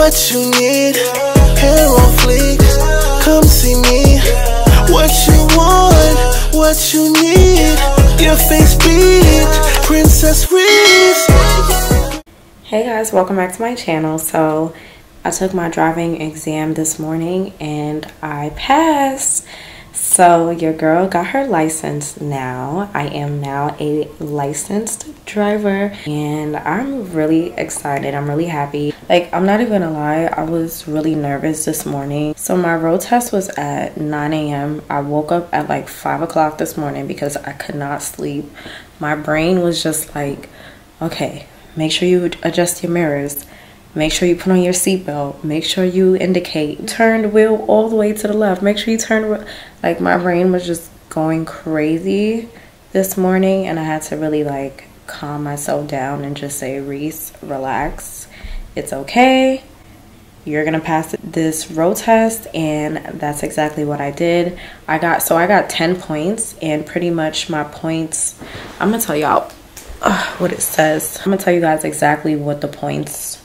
what you need. Hair on fleek, come see me. What you want, what you need. Your face beat, Princess Reese. Hey guys, welcome back to my channel. So I took my driving exam this morning and I passed. So your girl got her license now. I am now a licensed driver and I'm really excited. I'm really happy. Like, I'm not even gonna lie, I was really nervous this morning. So my road test was at 9 a.m. I woke up at like 5 o'clock this morning because I could not sleep. My brain was just like, okay, make sure you adjust your mirrors. Make sure you put on your seatbelt. Make sure you indicate. Turn the wheel all the way to the left. Make sure you turn. Like, my brain was just going crazy this morning, and I had to really like calm myself down and just say, Reese, relax. It's okay. You're gonna pass this road test, and that's exactly what I did. I got 10 points, and pretty much my points. I'm gonna tell y'all what it says. I'm gonna tell you guys exactly what the points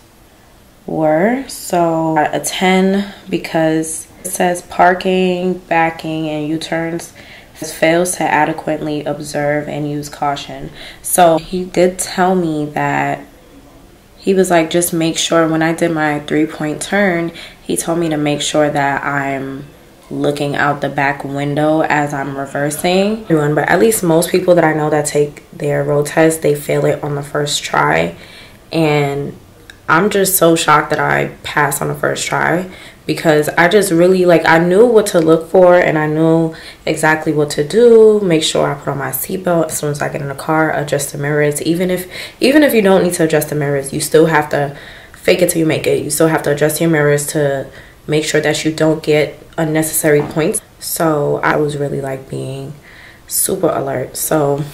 were. So a 10 because it says parking, backing, and U-turns fails to adequately observe and use caution. So he did tell me that he was like, just make sure when I did my 3-point turn, he told me to make sure that I'm looking out the back window as I'm reversing. But at least most people that I know that take their road test, they fail it on the first try. And I'm just so shocked that I passed on the first try because I just really, like, I knew what to look for and I knew exactly what to do. Make sure I put on my seatbelt as soon as I get in the car, adjust the mirrors. Even if you don't need to adjust the mirrors, you still have to fake it till you make it. You still have to adjust your mirrors to make sure that you don't get unnecessary points. So I was really like being super alert. So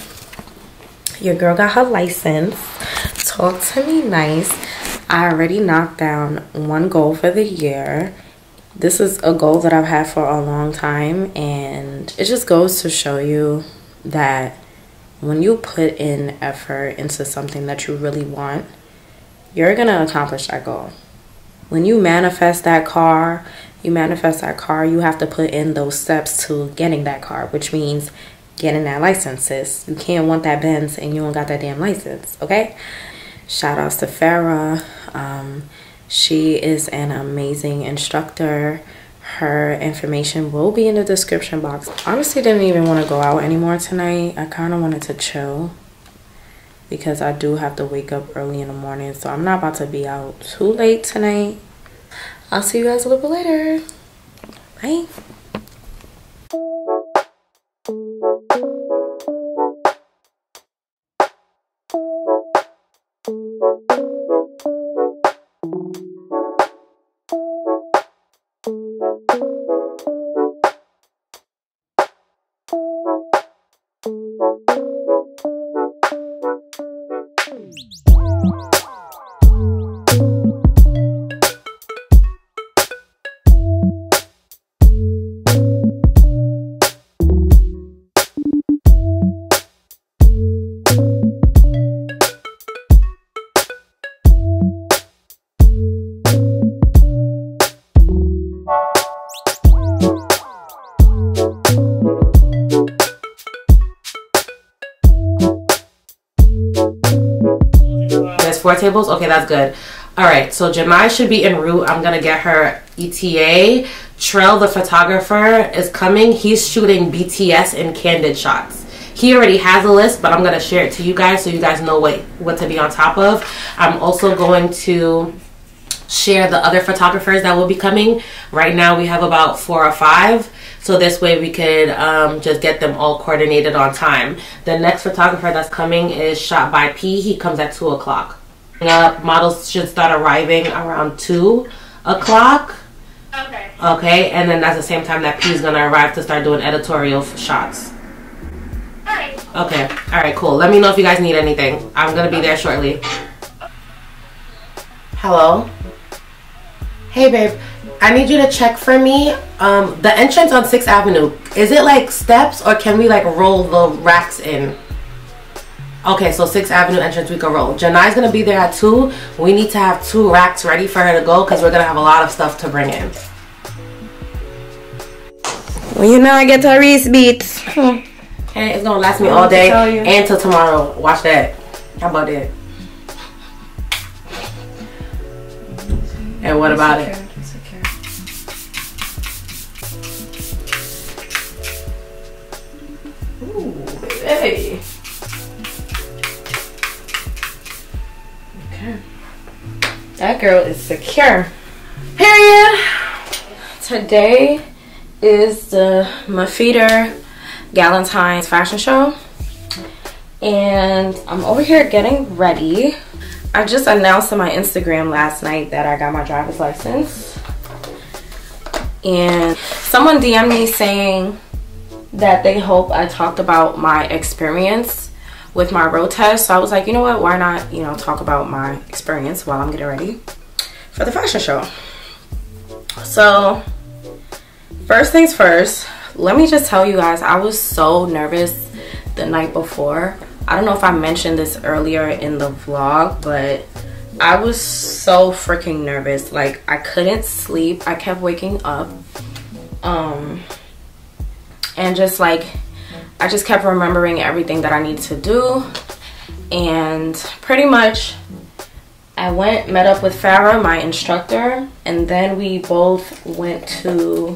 your girl got her license. Talk to me nice. I already knocked down one goal for the year. This is a goal that I've had for a long time, and it just goes to show you that when you put in effort into something that you really want, you're gonna accomplish that goal. When you manifest that car, you have to put in those steps to getting that car, which means getting that license, sis. You can't want that Benz and you don't got that damn license, okay? Shout outs to Farah. She is an amazing instructor. Her information will be in the description box. Honestly, didn't even want to go out anymore tonight. I kind of wanted to chill because I do have to wake up early in the morning. So I'm not about to be out too late tonight. I'll see you guys a little bit later. Bye. There's 4 tables? Okay, that's good. Alright, so Jemai should be en route. I'm gonna get her ETA. Trell, the photographer, is coming. He's shooting BTS and candid shots. He already has a list, but I'm gonna share it to you guys so you guys know what to be on top of. I'm also going to share the other photographers that will be coming. Right now we have about 4 or 5. So this way we could just get them all coordinated on time. The next photographer that's coming is Shot by P. He comes at 2 o'clock. Models should start arriving around 2 o'clock. Okay. Okay, and then that's the same time that P is gonna arrive to start doing editorial shots. Alright. Okay, alright, cool. Let me know if you guys need anything. I'm gonna be there shortly. Hello? Hey babe, I need you to check for me. The entrance on 6th Avenue, is it like steps or can we like roll the racks in? Okay, so 6th Avenue entrance, we can roll. Janai's gonna be there at 2. We need to have 2 racks ready for her to go because we're gonna have a lot of stuff to bring in. Well, you know I get Tyrese beats. Hey, it's gonna last me all day and till tomorrow. Watch that. How about that? And what about it? Ooh, baby. Okay. That girl is secure. Period. Today is the Nyfw Galentines fashion show. And I'm over here getting ready. I just announced on my Instagram last night that I got my driver's license. And someone DM'd me saying that they hope I talked about my experience with my road test. So I was like, you know what, why not, you know, talk about my experience while I'm getting ready for the fashion show. So first things first, let me just tell you guys, I was so nervous the night before. I don't know if I mentioned this earlier in the vlog, but I was so freaking nervous. Like, I couldn't sleep. I kept waking up. And just like, I just kept remembering everything that I needed to do. And pretty much, I met up with Farah, my instructor, and then we both went to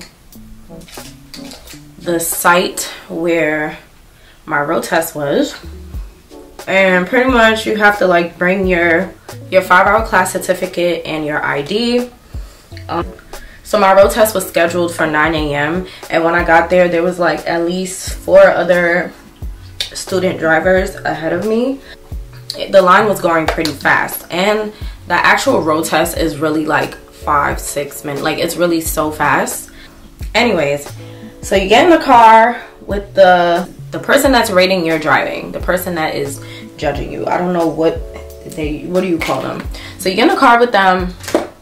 the site where my road test was. And pretty much you have to like bring your 5-hour class certificate and your ID. So my road test was scheduled for 9 a.m. and when I got there, there was like at least 4 other student drivers ahead of me. The line was going pretty fast, and the actual road test is really like 5-6 minutes. Like, it's really so fast. Anyways, so you get in the car with the person that's rating your driving, the person that is judging you. I don't know what do you call them? So you get in the car with them.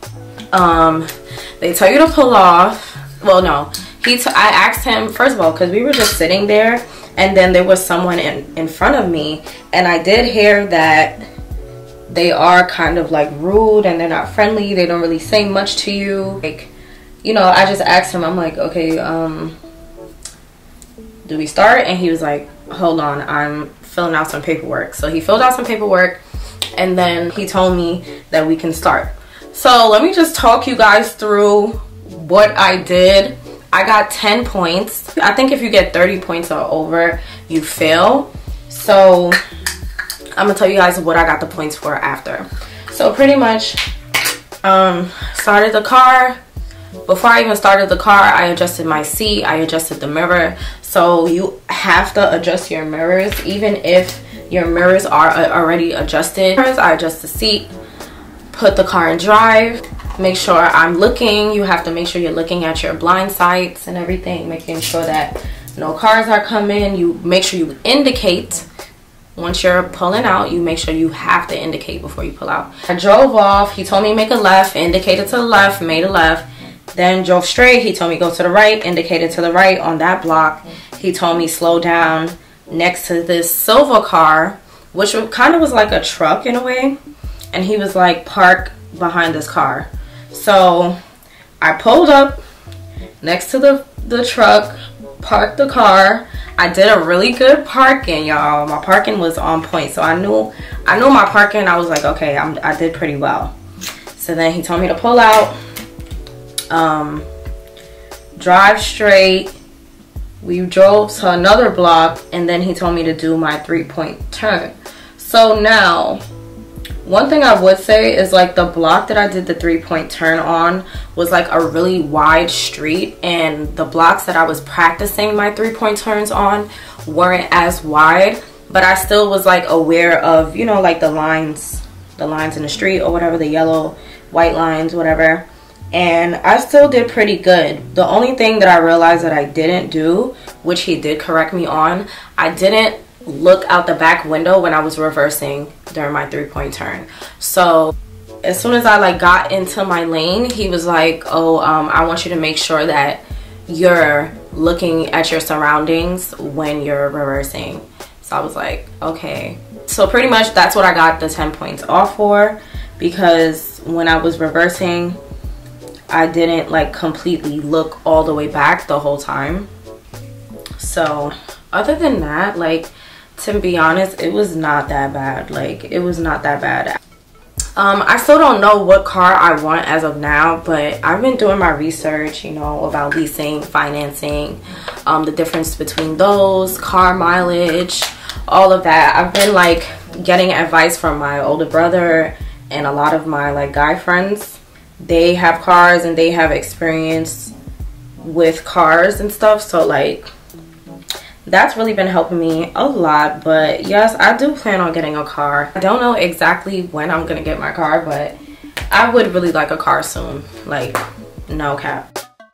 They tell you to pull off. Well, no, I asked him first of all, because we were just sitting there, and then there was someone in front of me, and I did hear that they are kind of like rude and they're not friendly. They don't really say much to you. Like, you know, I just asked him, I'm like, okay, do we start? And he was like, hold on, I'm filling out some paperwork. So he filled out some paperwork, and then he told me that we can start. So let me just talk you guys through what I did. I got 10 points. I think if you get 30 points or over, you fail. So I'm gonna tell you guys what I got the points for after. So pretty much, started the car. Before I even started the car, I adjusted my seat, I adjusted the mirror. So you have to adjust your mirrors, even if your mirrors are already adjusted. I adjust the seat, put the car in drive, make sure I'm looking. You have to make sure you're looking at your blind sights and everything, making sure that no cars are coming. You make sure you indicate. Once you're pulling out, you make sure you have to indicate before you pull out. I drove off. He told me make a left, indicated to the left, made a left. Then drove straight. He told me go to the right, indicated to the right on that block. He told me slow down next to this silver car, which kind of was like a truck in a way. And he was like, park behind this car. So I pulled up next to the truck, parked the car. I did a really good parking, y'all. My parking was on point. So I knew my parking. I was like, okay, I did pretty well. So then he told me to pull out. Drive straight. We drove to another block, and then he told me to do my 3-point turn. So now, one thing I would say is like the block that I did the 3-point turn on was like a really wide street, and the blocks that I was practicing my 3-point turns on weren't as wide, but I still was like aware of, you know, like the lines in the street or whatever, the yellow, white lines, whatever. And I still did pretty good. The only thing that I realized that I didn't do, which he did correct me on, I didn't look out the back window when I was reversing during my 3-point turn. So as soon as I like got into my lane, he was like, oh, I want you to make sure that you're looking at your surroundings when you're reversing. So I was like, okay. So pretty much that's what I got the 10 points off for, because when I was reversing, I didn't like completely look all the way back the whole time. So other than that, like, to be honest, it was not that bad. Like, it was not that bad. I still don't know what car I want as of now, but I've been doing my research, you know, about leasing, financing, the difference between those, car mileage, all of that. I've been like getting advice from my older brother and a lot of my like guy friends. They have cars and they have experience with cars and stuff, so like that's really been helping me a lot. But yes, I do plan on getting a car. I don't know exactly when I'm gonna get my car, but I would really like a car soon, like no cap.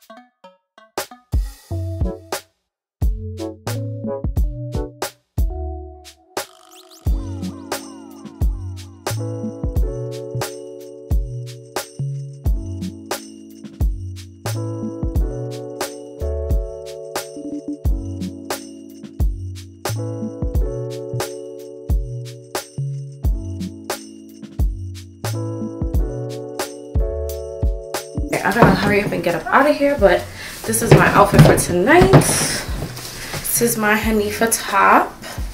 I gotta hurry up and get up out of here, but this is my outfit for tonight. This is my Nyfw top,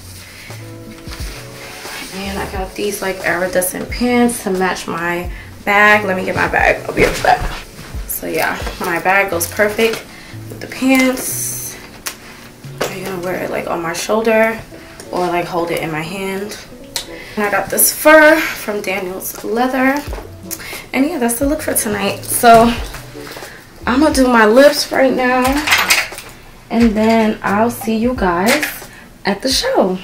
and I got these like iridescent pants to match my bag. Let me get my bag. I'll be right back. So yeah, my bag goes perfect with the pants. I'm gonna wear it like on my shoulder or like hold it in my hand. And I got this fur from Daniel's Leather. And yeah, that's the look for tonight. So I'm gonna do my lips right now, and then I'll see you guys at the show.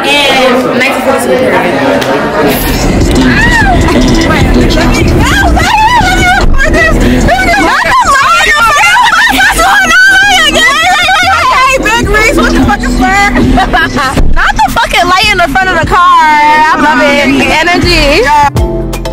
And nice to see Not the fucking light in the front of the car. I love it. Energy.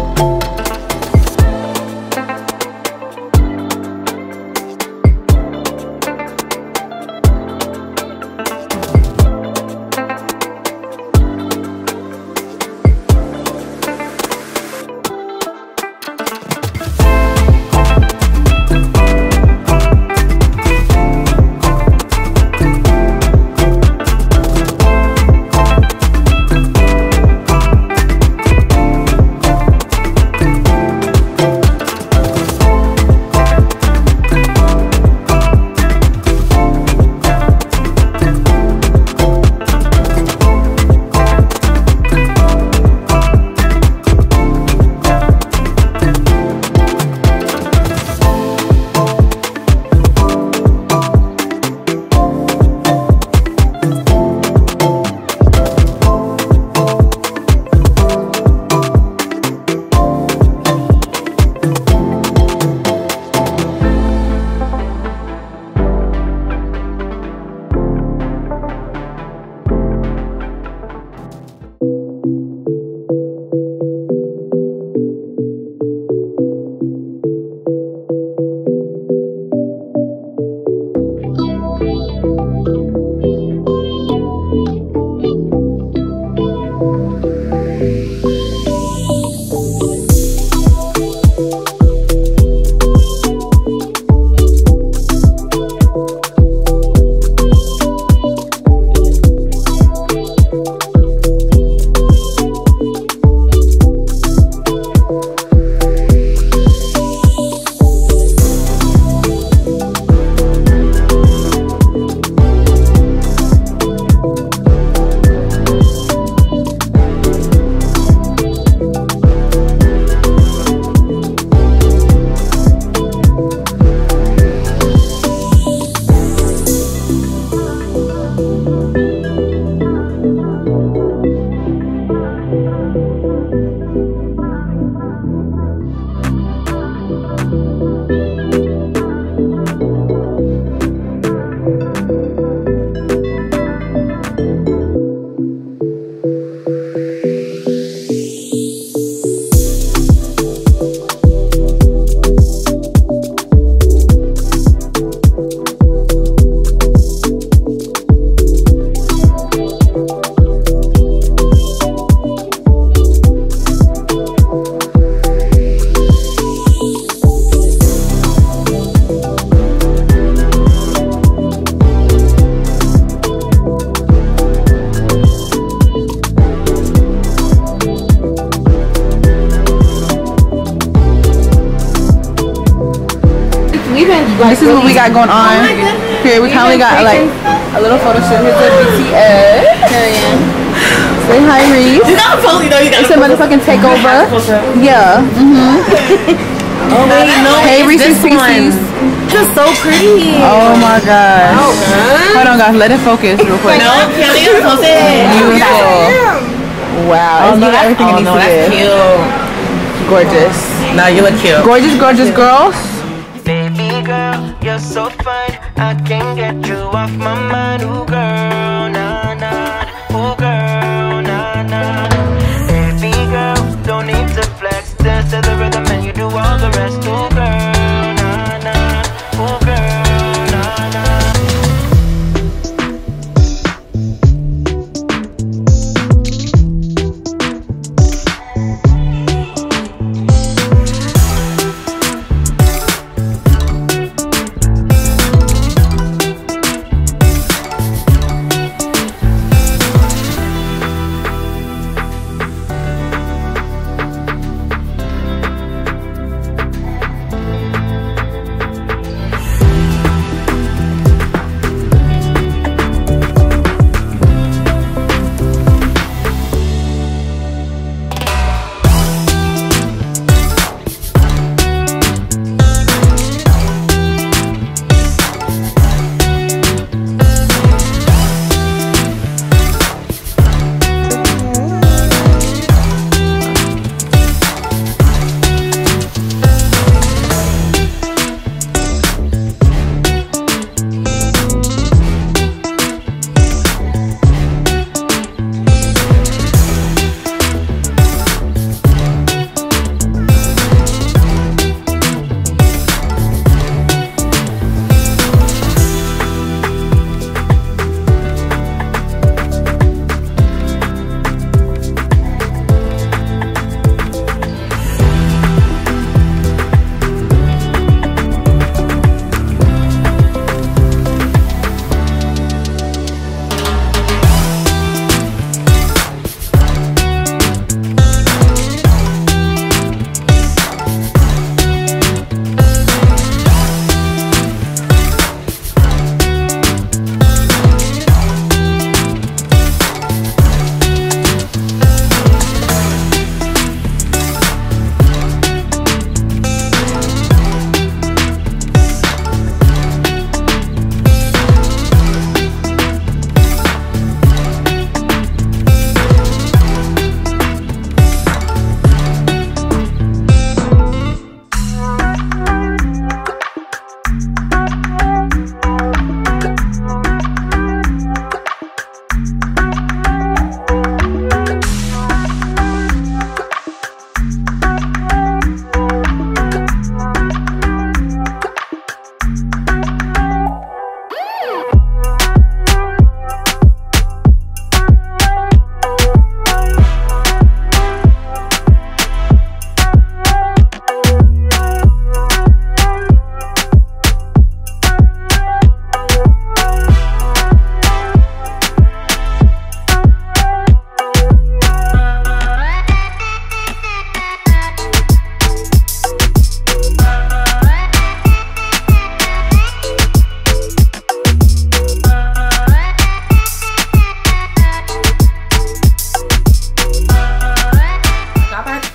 This is what we got going on. Here we currently got like a little photo shoot. Here's the BTS. Say hi, Reese. You gotta totally know you got it's a motherfucking takeover. Yeah. Oh wait, no. Hey, Reese's Pieces. This is so pretty. Oh my gosh. Hold on, guys. Let it focus real quick. No, can't even focus. Beautiful. Wow. It's everything it needs to that's be. Cute. Gorgeous. No, you look cute. Gorgeous, gorgeous girls. Baby girl, you're so fine. I can't get you off my mind. Ooh girl, nah nah. Ooh girl, nah nah. Baby girl, don't need to flex. Dance to the rhythm and you do all the rest. Ooh girl, nah nah. Ooh girl, nah nah.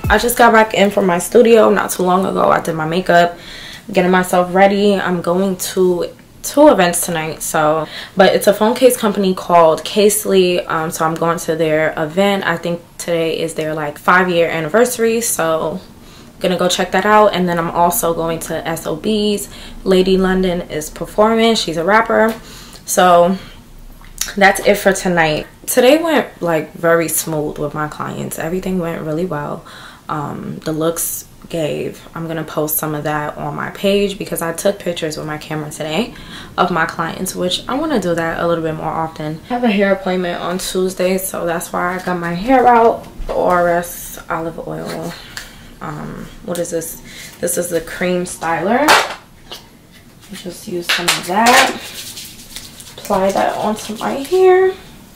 I just got back in from my studio not too long ago. I did my makeup, getting myself ready. I'm going to 2 events tonight, but it's a phone case company called Casely. So I'm going to their event. I think today is their like 5-year anniversary, so I'm gonna go check that out. And then I'm also going to SOB's. Lady London is performing. She's a rapper. So that's it for tonight. Today went like very smooth with my clients. Everything went really well. The looks gave. I'm gonna post some of that on my page because I took pictures with my camera today of my clients, which I want to do that a little bit more often. I have a hair appointment on Tuesday, so that's why I got my hair out. The ORS olive oil. What is this? This is the cream styler. Just use some of that. Apply that onto my hair.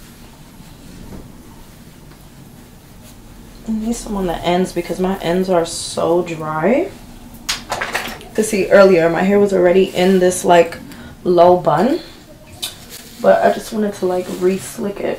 I need some on the ends because my ends are so dry. You can see earlier my hair was already in this like low bun, but I just wanted to like re-slick it.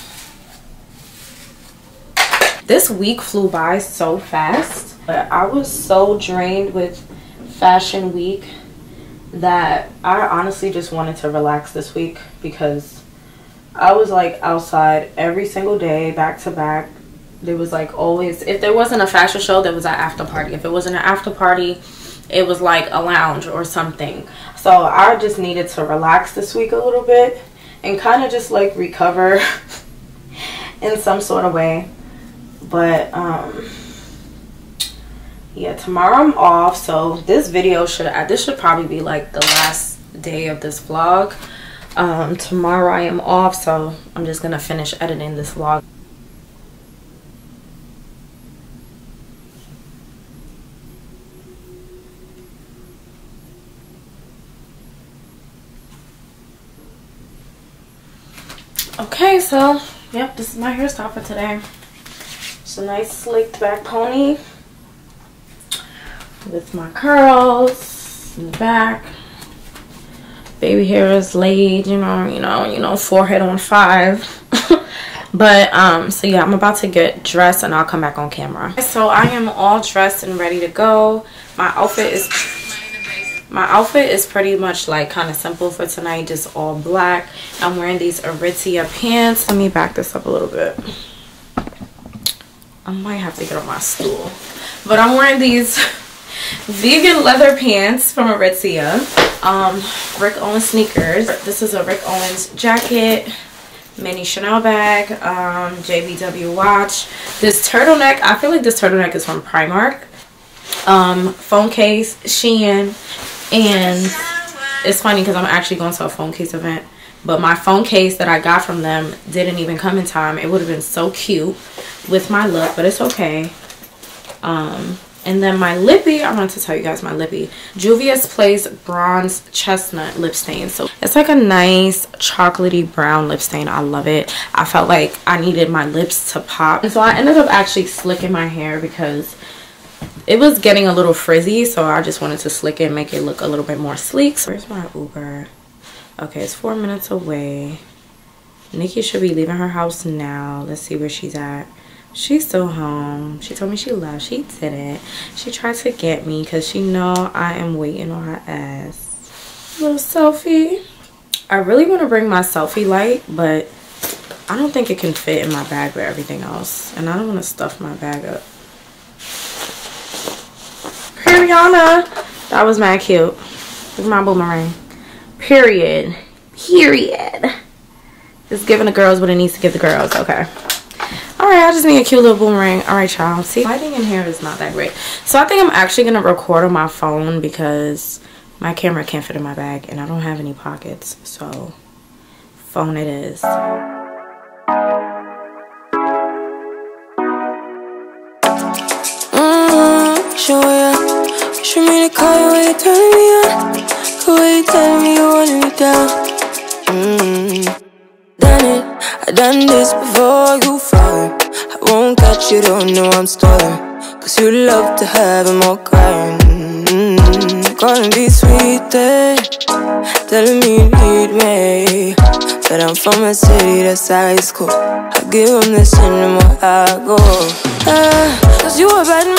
This week flew by so fast, but I was so drained with Fashion Week that I honestly just wanted to relax this week because I was like outside every single day, back to back. There was like always, if there wasn't a fashion show, there was an after party. If it wasn't an after party, it was like a lounge or something. So I just needed to relax this week a little bit and kind of just like recover in some sort of way. But yeah, tomorrow I'm off, so this video should probably be like the last day of this vlog. Tomorrow I am off, so I'm just gonna finish editing this vlog. Okay, so yep, this is my hairstyle for today. It's a nice slicked back pony with my curls in the back. Baby hair is laid, you know, forehead on 5. But so yeah, I'm about to get dressed and I'll come back on camera. So I am all dressed and ready to go. My outfit is pretty much like kind of simple for tonight, just all black. I'm wearing these Aritzia pants. Let me back this up a little bit. I might have to get on my stool, but I'm wearing these vegan leather pants from Aritzia. Rick Owens sneakers. This is a Rick Owens jacket, mini Chanel bag, JBW watch. This turtleneck, I feel like this turtleneck is from Primark. Phone case, Shein. And it's funny because I'm actually going to a phone case event, but my phone case that I got from them didn't even come in time. It would have been so cute with my look, but it's okay. And then my lippy, I wanted to tell you guys my lippy. Juvia's Place Bronze Chestnut lip stain. So it's like a nice chocolatey brown lip stain. I love it. I felt like I needed my lips to pop. And so I ended up actually slicking my hair because it was getting a little frizzy, so I just wanted to slick it and make it look a little bit more sleek. So where's my Uber? Okay, it's 4 minutes away. Nikki should be leaving her house now. Let's see where she's at. She's still home. She told me she left. She didn't. She tried to get me because she know I am waiting on her ass. Little selfie. I really want to bring my selfie light, but I don't think it can fit in my bag with everything else. And I don't want to stuff my bag up. Rihanna, that was mad cute. Look at my boomerang. Period. It's giving the girls what it needs to give the girls. Okay. Alright, I just need a cute little boomerang. Alright, y'all. See, lighting in here is not that great. So I think I'm actually going to record on my phone because my camera can't fit in my bag and I don't have any pockets. So, phone it is. Show me the car when you turn me on. The way you tell me you want me down. Done it, I done this before you fall. I won't catch you, don't know I'm stalling. Cause you love to have them all crying. Calling me sweet, telling me you need me. But I'm from a city that's high school. I give them this and the more I go. Cause you a bad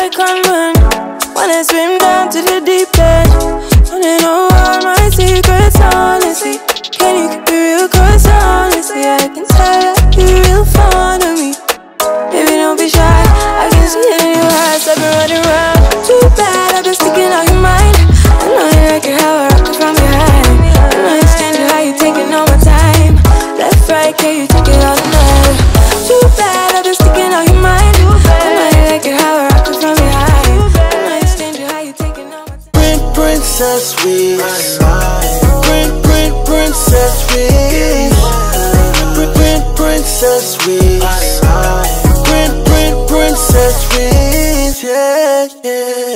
I can't run. Wanna swim down to the deep end. Wanna know all my secrets, honestly. Can you keep it real? Cause honestly, I can tell that you're real fond of me. Baby, don't be shy, I can see it in your eyes. I've been running around. Too bad, I've been sticking out your mind. I know you like it how I rock it from behind. I know you stand it how you taking all my time. Left, right, can you take it all night? Too bad, I've been sticking out your mind. I know you like it how I rock it from behind. I know you stand it how you taking all my time. Princess Weeks. Princess Weeks. Princess Weeks. Princess Weeks. Yeah, yeah.